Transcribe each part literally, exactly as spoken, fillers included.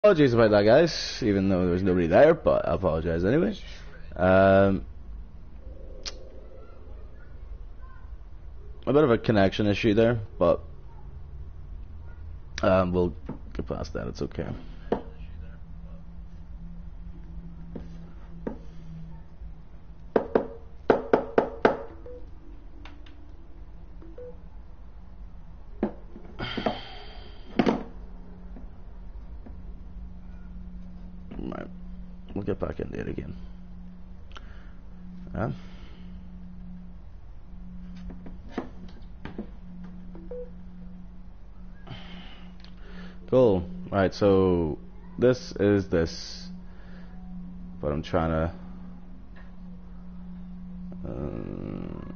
Apologies about that, guys, even though there was nobody there, but I apologize anyway. Um, a bit of a connection issue there, but um, we'll get past that, it's okay. Right, we'll get back into it again. Yeah. Cool. Right, so this is this, but I'm trying to. Um,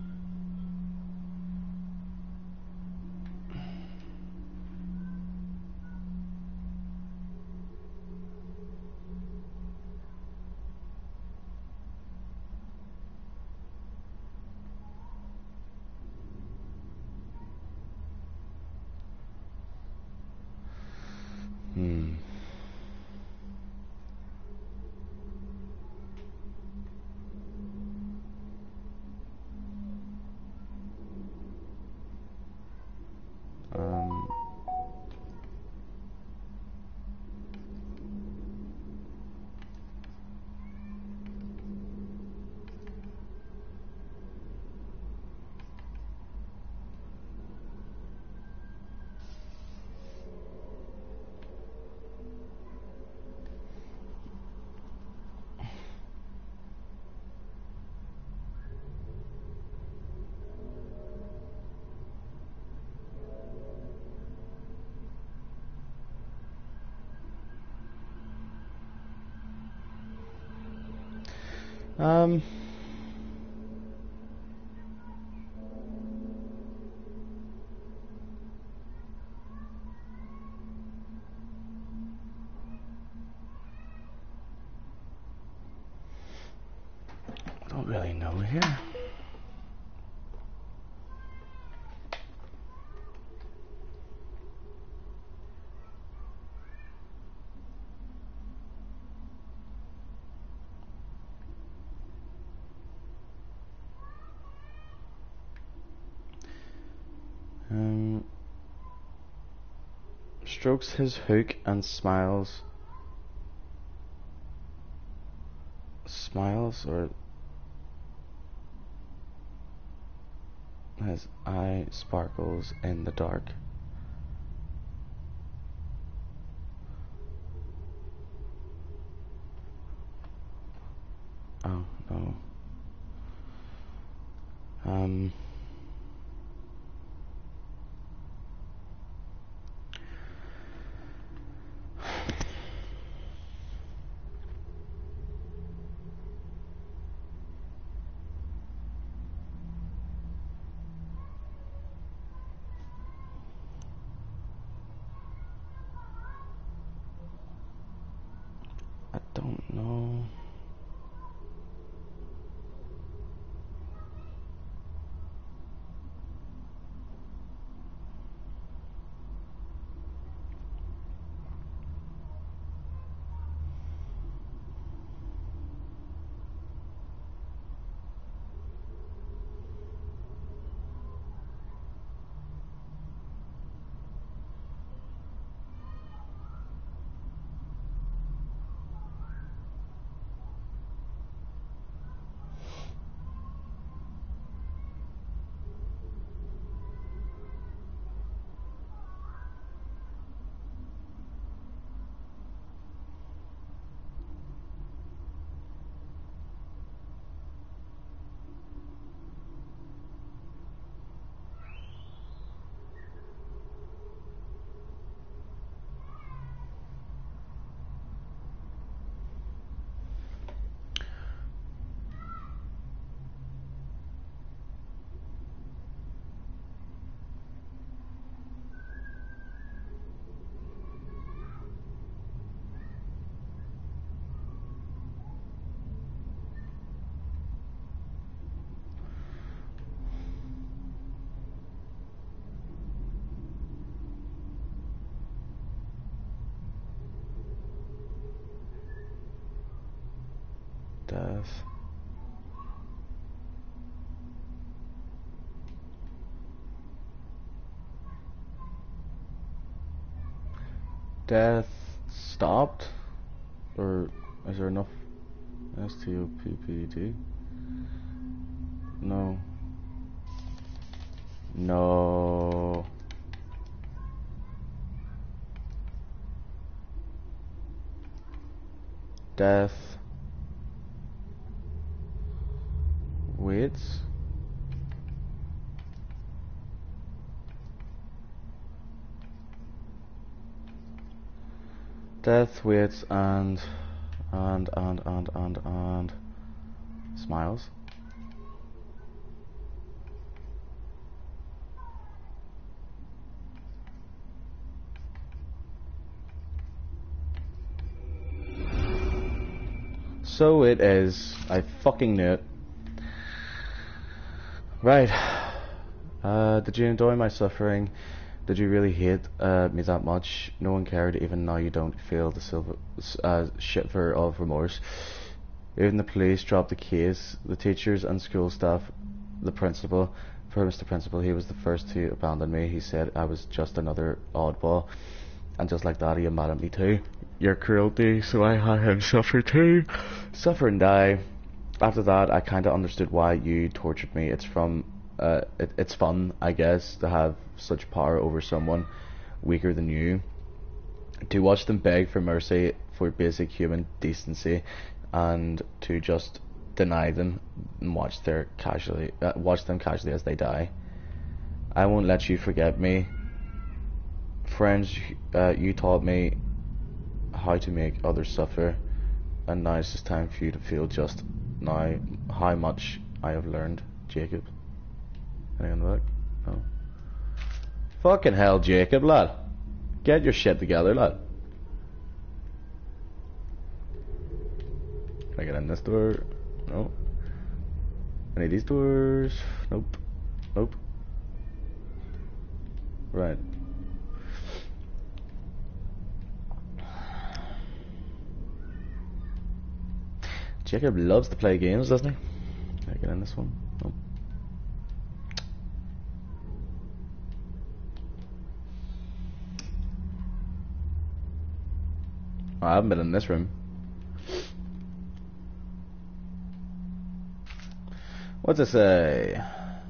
hmm. Um. Um. Don't really know here. Um. Strokes his hook and smiles. Smiles or his eye sparkles in the dark. Oh no. Um. I don't know. Death. Death stopped? Or is there enough S T O P P D? No. No. Death waits. Death waits and and and and and and smiles. So it is. I fucking knew it. Right. Uh, did you enjoy my suffering? Did you really hate uh, me that much? No one cared, even now you don't feel the silver, uh, shiver of remorse. Even the police dropped the case, the teachers and school staff, the principal. For Mister Principal, he was the first to abandon me. He said I was just another oddball. And just like that, he got mad at me too. Your cruelty, so I had him suffer too. Suffer and die. After that, I kind of understood why you tortured me. It's from, uh, it, it's fun, I guess, to have such power over someone weaker than you. To watch them beg for mercy, for basic human decency, and to just deny them and watch their casually, uh, watch them casually as they die. I won't let you forget me. Friends, uh, you taught me how to make others suffer, and now it's just time for you to feel just now how much I have learned, Jacob. Anything back? No. Fucking hell, Jacob, lad. Get your shit together, lad. Can I get in this door? No. Any of these doors? Nope. Nope. Right. Jacob loves to play games, doesn't he? Can I get in this one? Nope. Oh, I haven't been in this room. What's it say?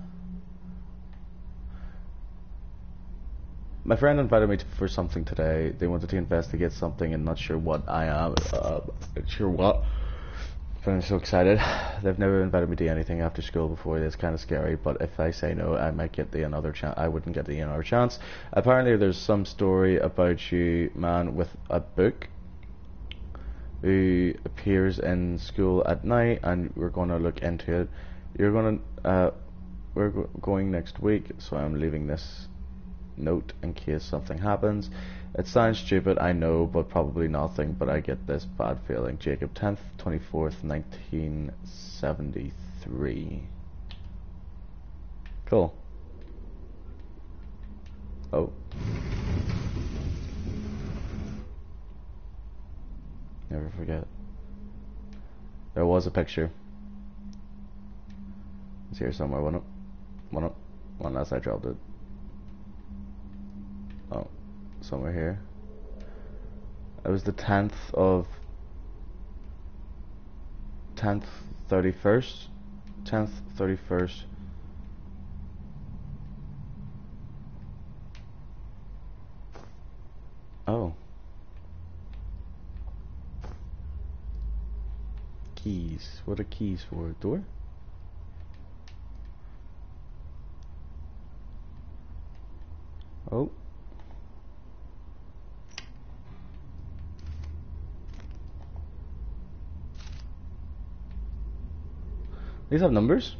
My friend invited me to, for something today. They wanted to investigate something and not sure what I am. Uh, not sure what. But I'm so excited. They've never invited me to anything after school before. It's kind of scary, but if I say no, I might get the another chance. I wouldn't get the another chance. Apparently, there's some story about you, man, with a book, who appears in school at night, and we're going to look into it. You're going to, uh, we're go going next week, so I'm leaving this note in case something happens. It sounds stupid, I know, but probably nothing, but I get this bad feeling. Jacob, tenth, twenty-fourth, nineteen seventy-three. Cool. Oh. Never forget. There was a picture. It's here somewhere, one up. One up. One last I dropped it. Oh. Somewhere here. It was the tenth of tenth thirty-first tenth thirty-first. Oh. Keys. What are keys for? Door? Oh. These have numbers?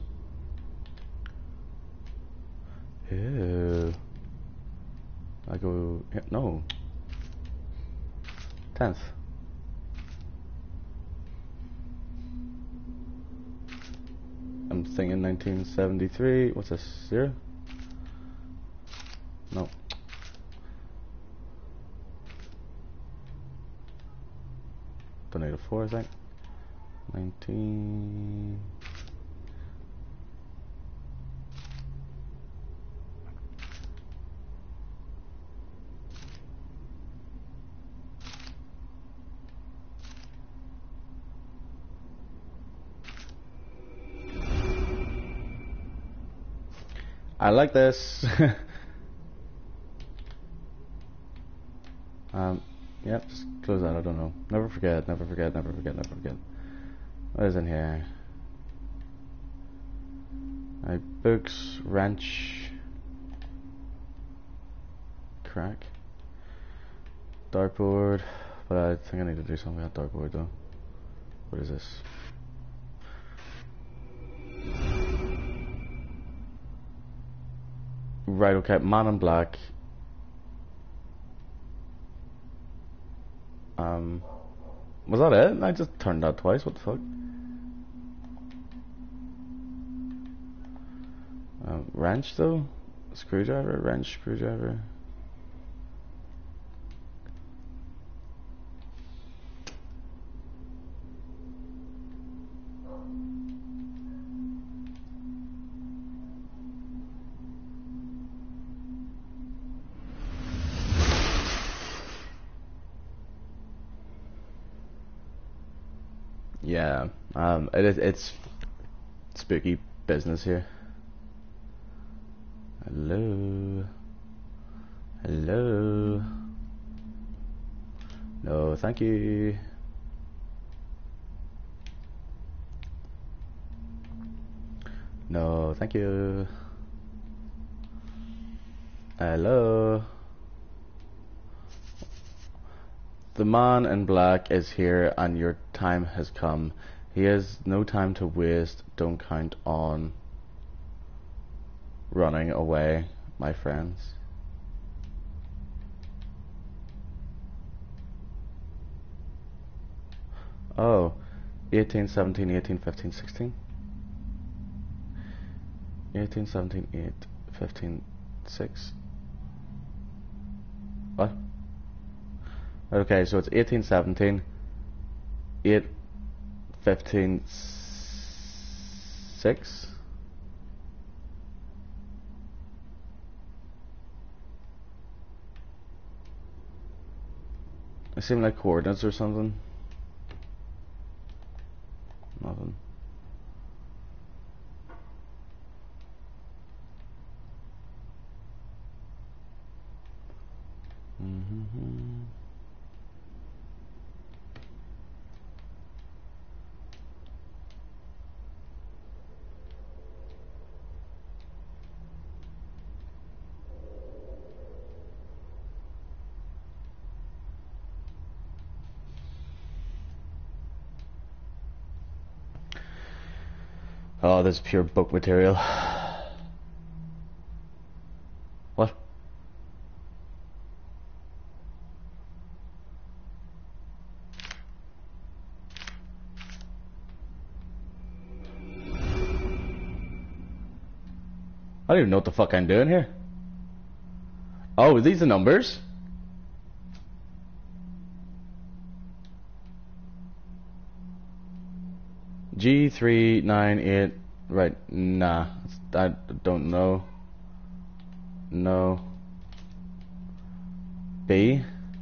Ew. I go... no. tenth. I'm thinking nineteen seventy-three. What's this? Zero? No. Don't need a four, I think. nineteen. I like this. um, yep, just close that, I don't know. Never forget, never forget, never forget, never forget. What is in here? My books, wrench, crack, dartboard, but I think I need to do something with that dartboard though. What is this? Right, okay, man in black. Um, was that it? I just turned that twice, what the fuck? Um, wrench though? Screwdriver, wrench, screwdriver. Yeah, um, it is, it's spooky business here. Hello? Hello? No, thank you. No, thank you. Hello? The man in black is here and your time has come. He has no time to waste. Don't count on running away, my friends. Oh, eighteen, seventeen, eighteen, fifteen, sixteen. eighteen, seventeen, eight, fifteen, six. What? Okay, so it's eighteen, seventeen, eight, fifteen, six. It seemed like coordinates or something. Nothing. Mm-hmm. Oh, this is pure book material. What? I don't even know what the fuck I'm doing here. Oh, are these the numbers? G three nine eight. Right, nah. I don't know. No. B.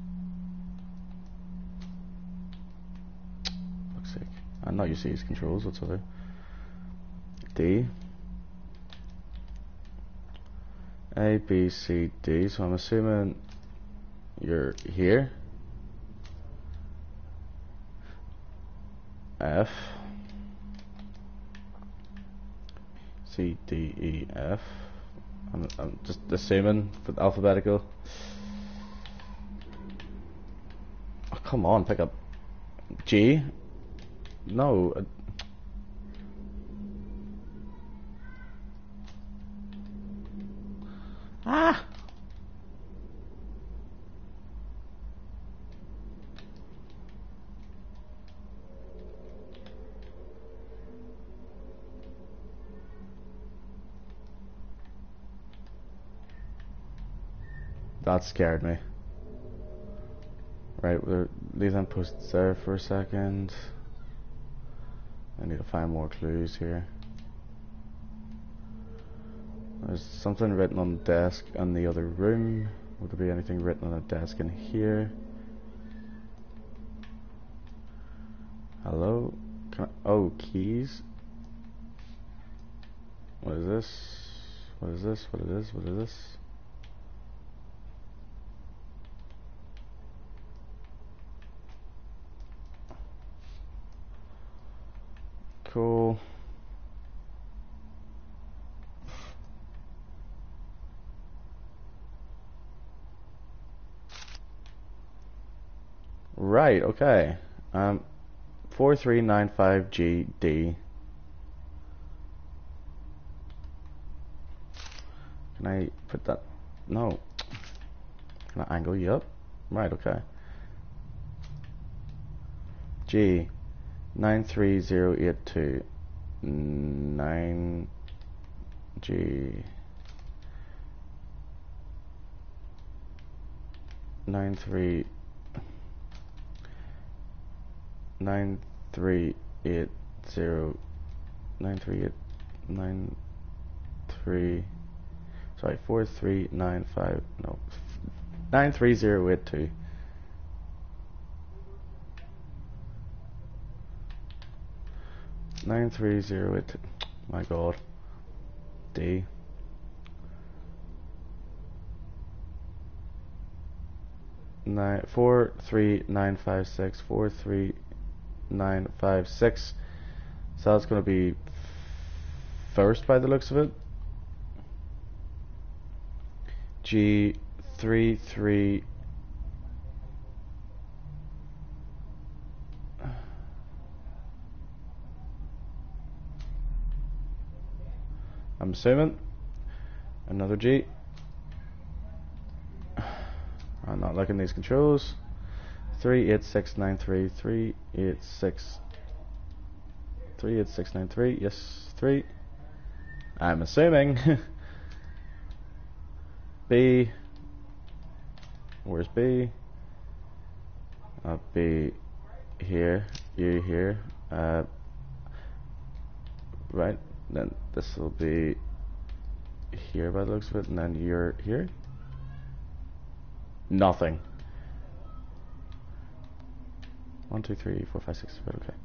Fuck's sake. I'm not used to these controls whatsoever. D. A, B, C, D. So I'm assuming you're here. F. C, D, E, F. I'm, I'm just assuming for alphabetical. Oh, come on, pick up G. No. Uh, ah. That scared me. Right, we'll leave them posts there for a second. I need to find more clues here. There's something written on the desk in the other room. Would there be anything written on a desk in here? Hello? Can I, oh, keys? What is this? What is this? What is this? What is this? Cool. Right, okay. Um, four three nine five G D. Can I put that? No. Can I angle you up? Right, okay. G nine three zero eight two nine G nine three nine three eight zero nine three eight nine three sorry four three nine five no nine three zero eight two. Nine three zero eight. My God. D. Nine four three nine five six four three nine five six. So that's going to be first by the looks of it. G three three. I'm assuming another G. I'm not liking these controls. Three eight six nine three three eight six three eight six nine three. Yes, three. I'm assuming. B. Where's B? Uh, B here. You here. Uh, right. Then this will be here by the looks of it, and then you're here. Nothing. One, two, three, four, five, six, seven. Okay.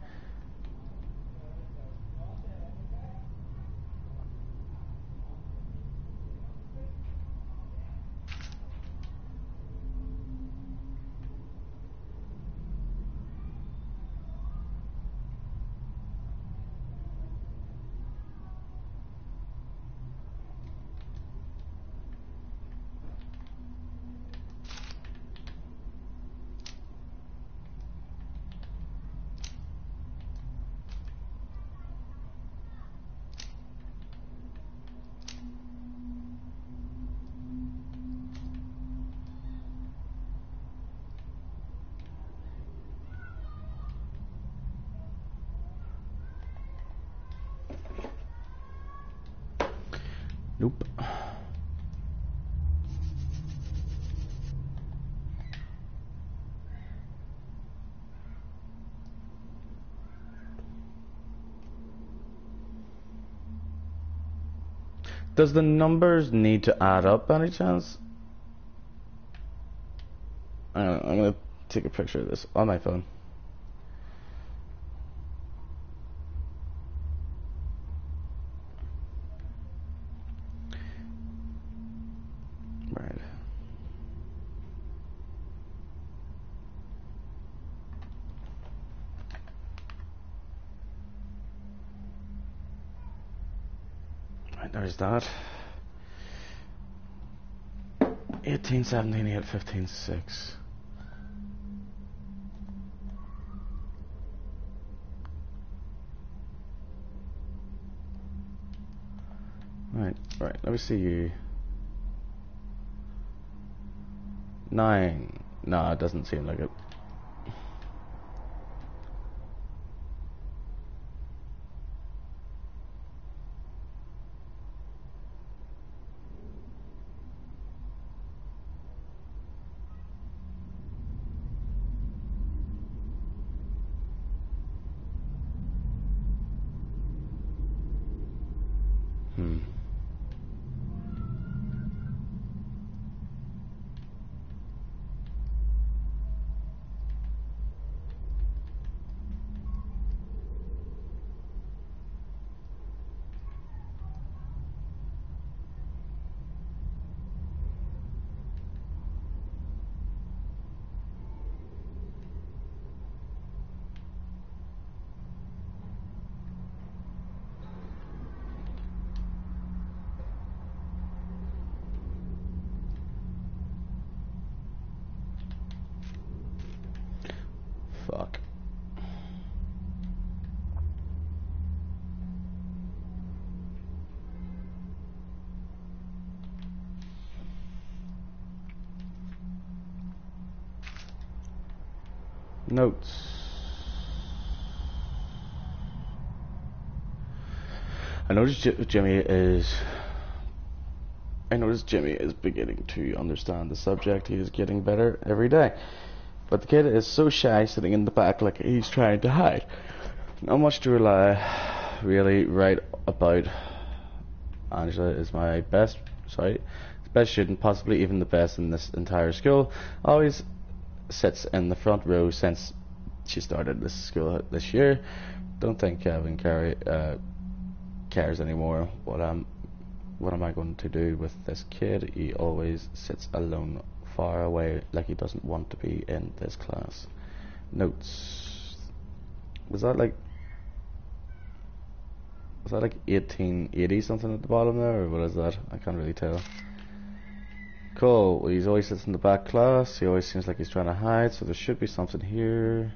Nope. Does the numbers need to add up by any chance? I don't know, I'm gonna take a picture of this on my phone. Right. Right, there's that. eighteen, seventeen, eight, fifteen, six. Right, right, let me see you. Nine. No, it doesn't seem like it. Hmm. Fuck. Notes. I noticed J Jimmy is. I noticed Jimmy is beginning to understand the subject. He is getting better every day. But the kid is so shy, sitting in the back like he's trying to hide. Not much to rely really right about. Angela is my best, sorry, best student, possibly even the best in this entire school. Always sits in the front row since she started this school this year. Don't think Kevin Carey uh, cares anymore. What am, what am I going to do with this kid? He always sits alone, far away, like he doesn't want to be in this class. Notes. Was that like? Was that like eighteen eighty something at the bottom there, or what is that? I can't really tell. Cool. Well, he's always sits in the back class. He always seems like he's trying to hide, so there should be something here.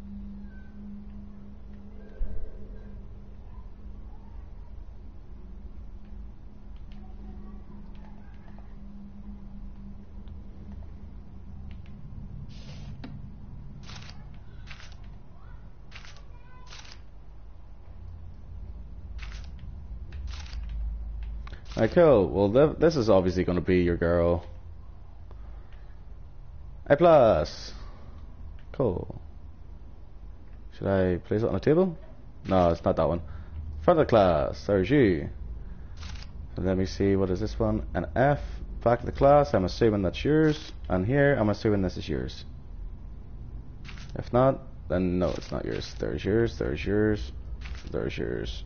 Alright, cool. Well, th this is obviously going to be your girl. A plus. Cool. Should I place it on a table? No, it's not that one. Front of the class. There's you. So let me see. What is this one? An F. Back of the class. I'm assuming that's yours. And here, I'm assuming this is yours. If not, then no, it's not yours. There's yours. There's yours. There's yours.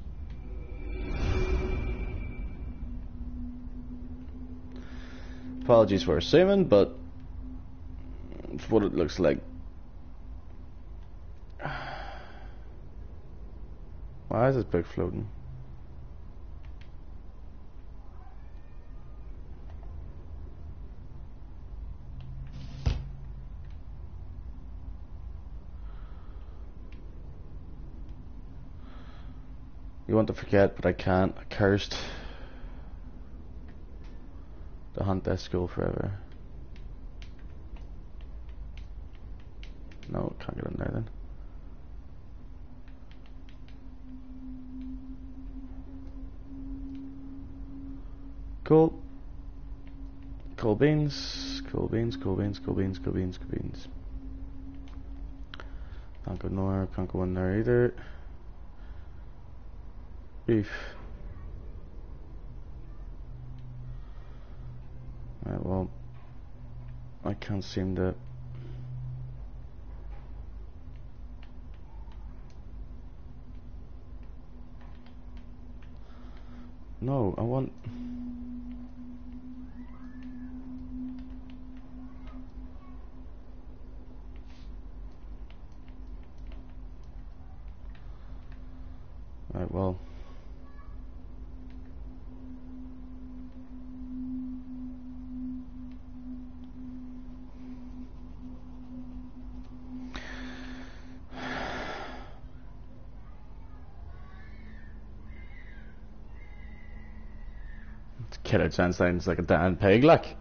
Apologies for assuming, but it's what it looks like. Why is this book floating? You want to forget, but I can't. Cursed. To hunt that school forever. No, can't get in there then. Cool. Cool beans. Cool beans, cool beans, cool beans, cool beans, cool beans. Can't go nowhere, can't go in there either. Beef. Right, well, I can't seem to. No, I want. Right, well. Kid outside sounds like a damn pig, like.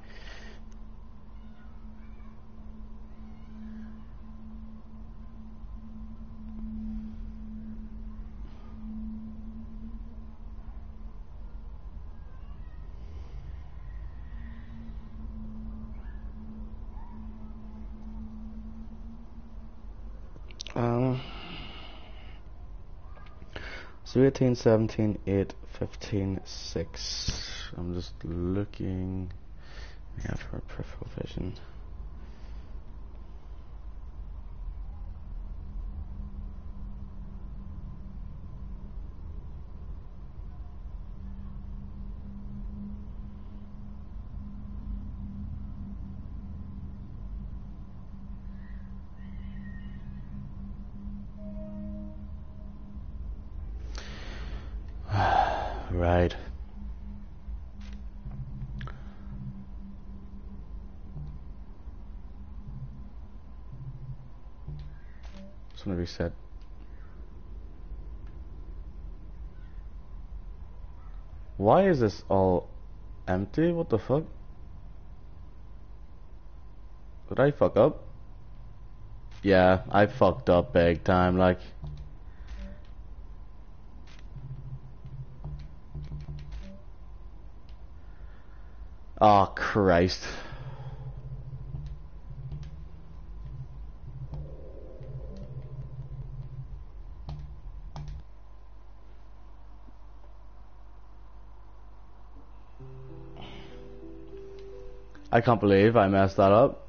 Um. So eighteen, seventeen, eight, fifteen six. I'm just looking yeah, for peripheral vision. Right. Just want to reset. Why is this all empty? What the fuck? Did I fuck up? Yeah, I fucked up big time, like. Oh, Christ. I can't believe I messed that up.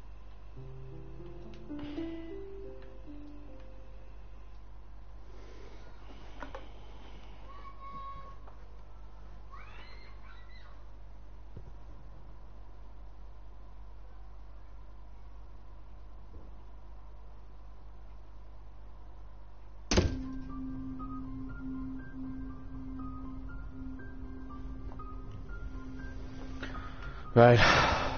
Right.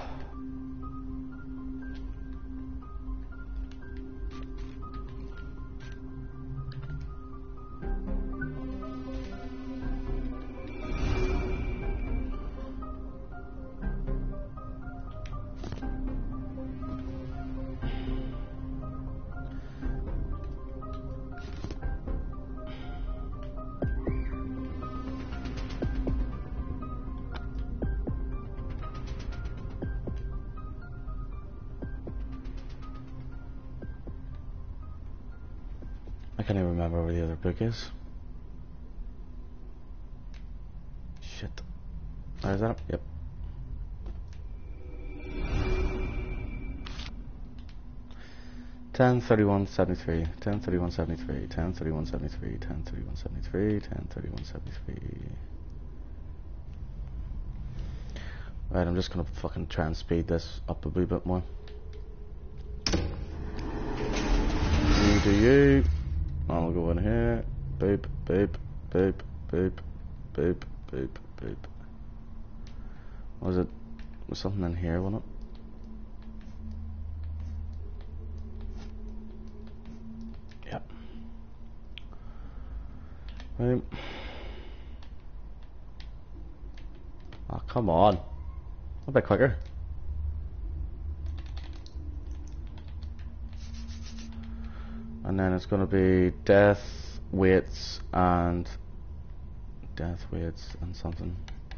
I can't even remember where the other book is. Shit. Where is that? Yep. Ten thirty one seventy three. Ten thirty one seventy three. Ten thirty one seventy three. Ten thirty one seventy three. Ten thirty one seventy three. Right, I'm just gonna fucking try and speed this up a wee bit more. You do you. I'll go in here. Boop, boop, boop, boop, boop, boop, boop. Was it? Was something in here, wasn't it? Yep. Right. Oh, come on. A bit quicker. And then it's going to be death, weights, and death, weights, and something.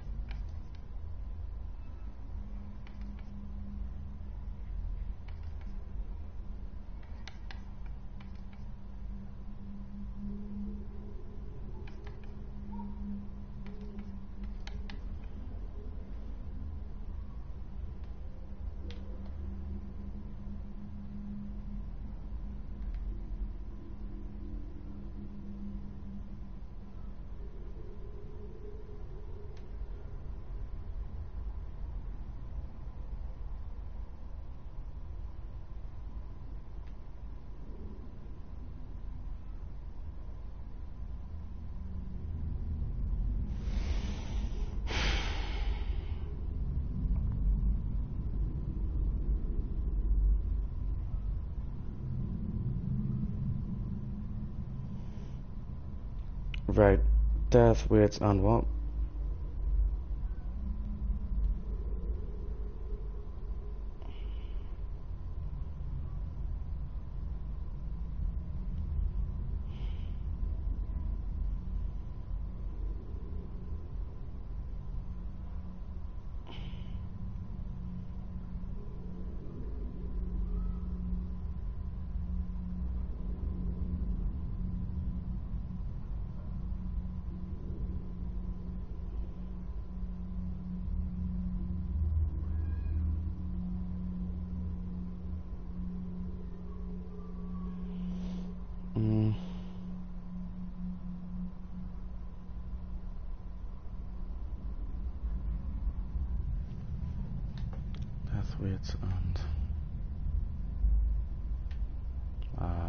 Right, death, weights, and what? Mm. Death weights and uh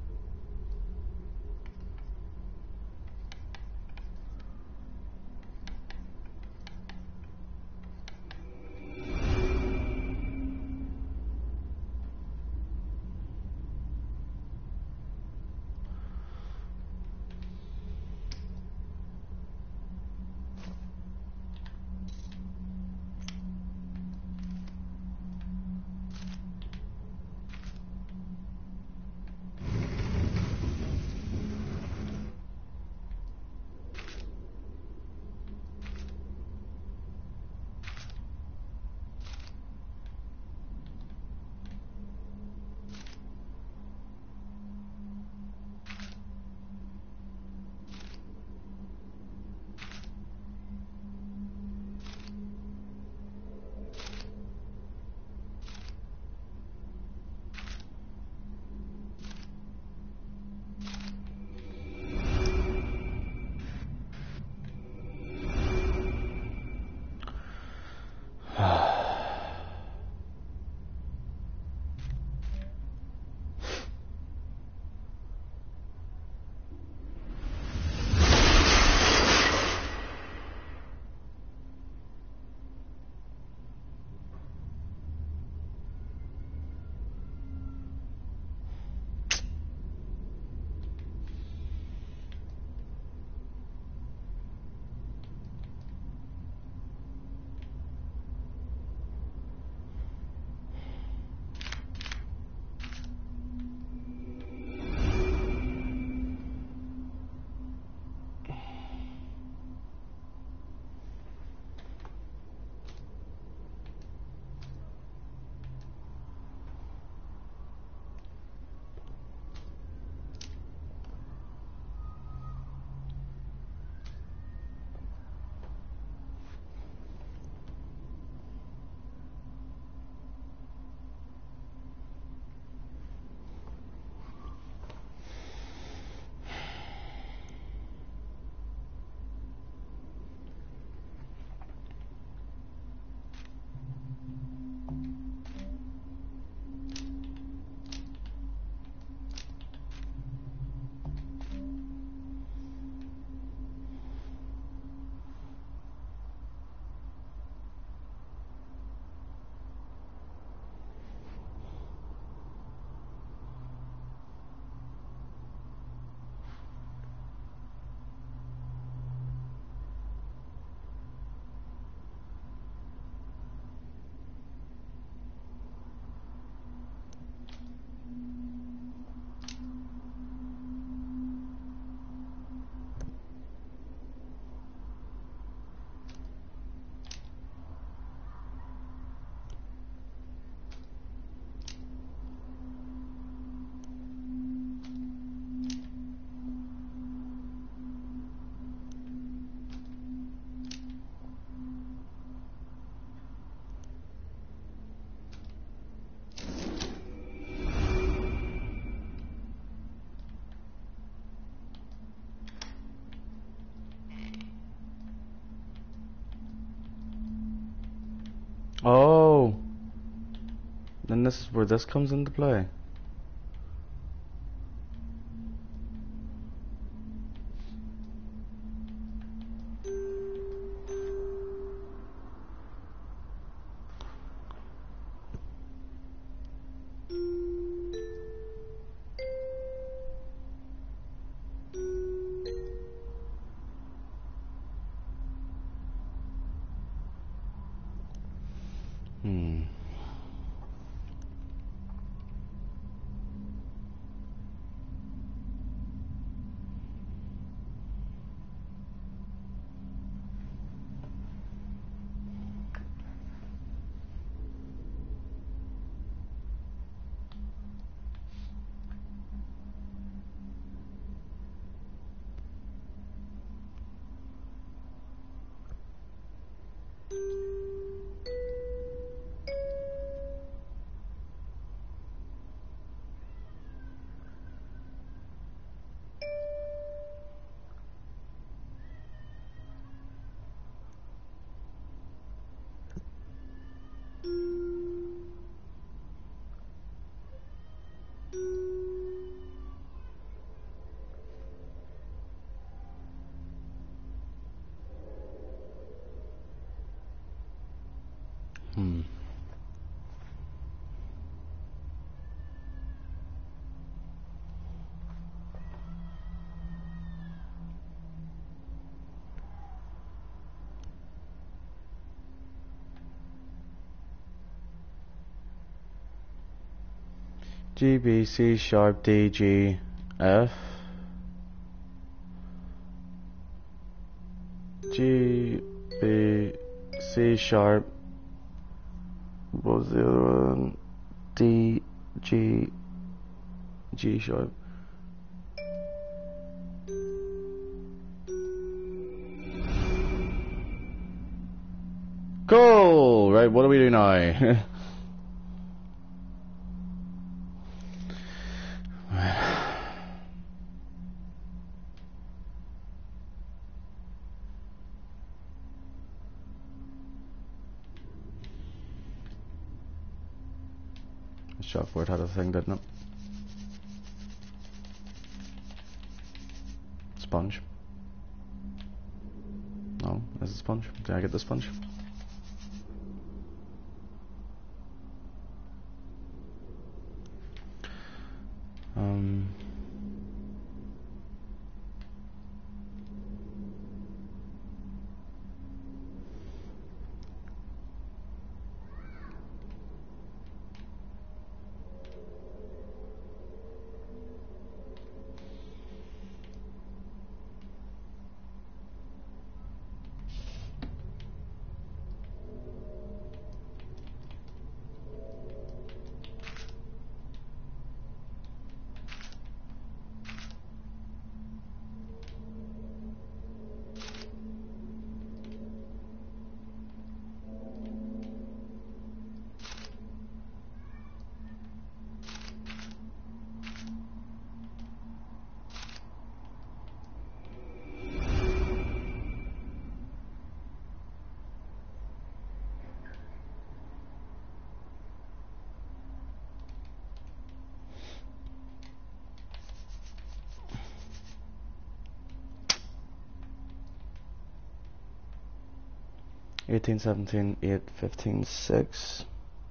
oh, then this is where this comes into play. Hmm. Hmm. G, B, C sharp, D, G, F. G, B, C sharp. What was the other one? D, G, G sharp. Cool! Right, what do we do now? Chalkboard had a thing, didn't it? Sponge. No, is it sponge? Did I get the sponge? Um... eighteen, seventeen, eight, fifteen, six.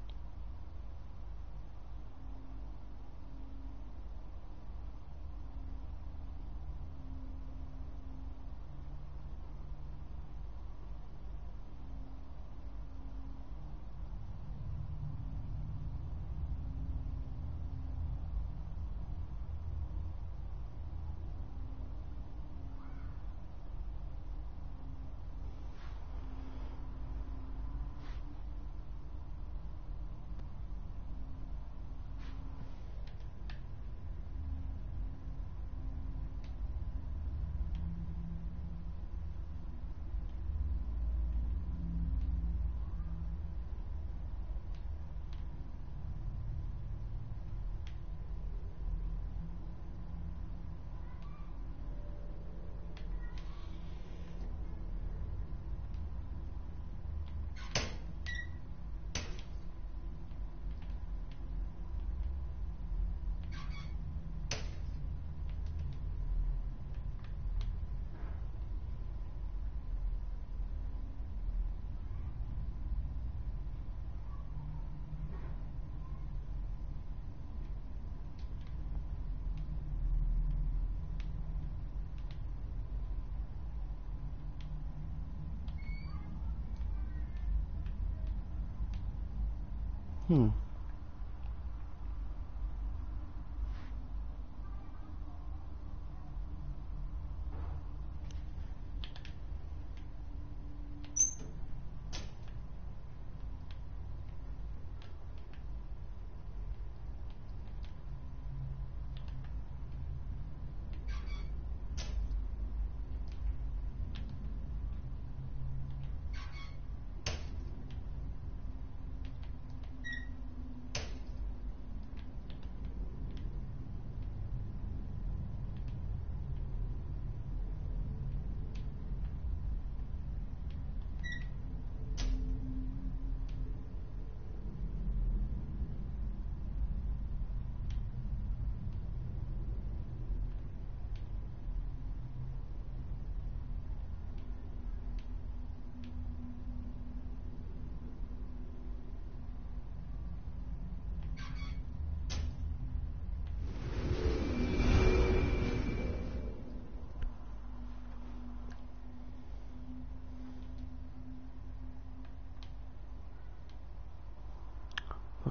Hmm.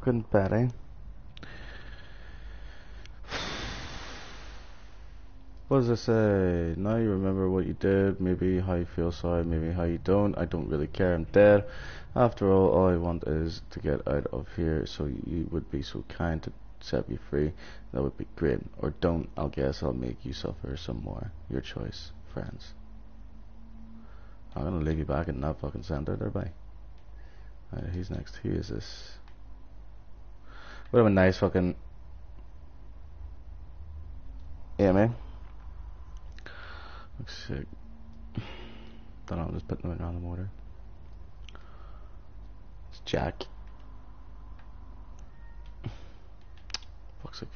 Fucking Betty. What does it say? Now you remember what you did, maybe how you feel sorry, maybe how you don't. I don't really care, I'm dead. After all, all I want is to get out of here, so you would be so kind to set me free. That would be great. Or don't, I'll guess I'll make you suffer some more. Your choice, friends. I'm gonna leave you back in that fucking center there, bye. Alright, who's next? Who is this? What a nice fucking Amy. Looks sick. Don't know, I'm just putting it around the motor. It's Jack. Fuck's sake.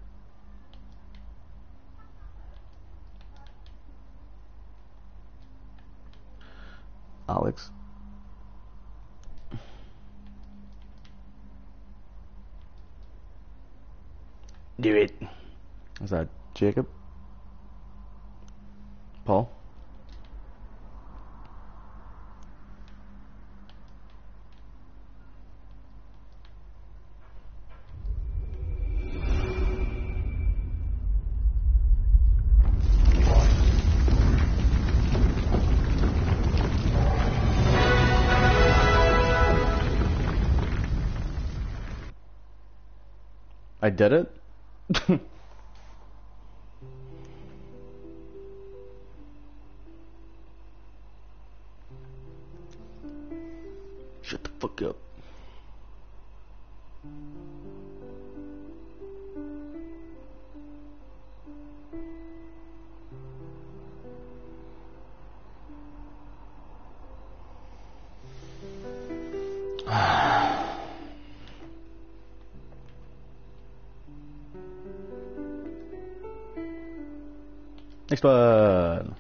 Alex. Do it. Is that Jacob? Paul? I did it? Shut the fuck up. Next one.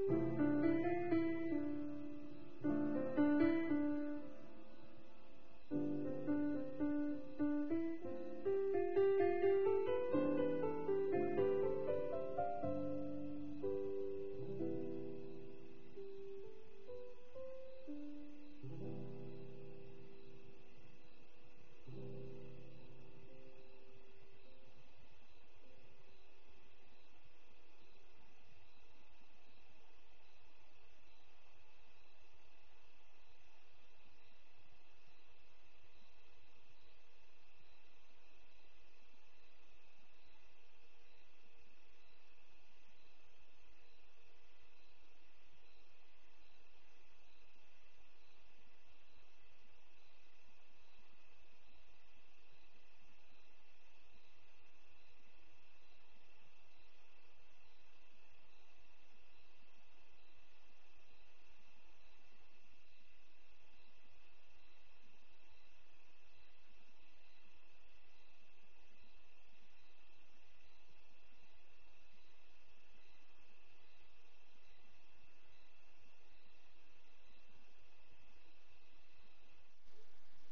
you.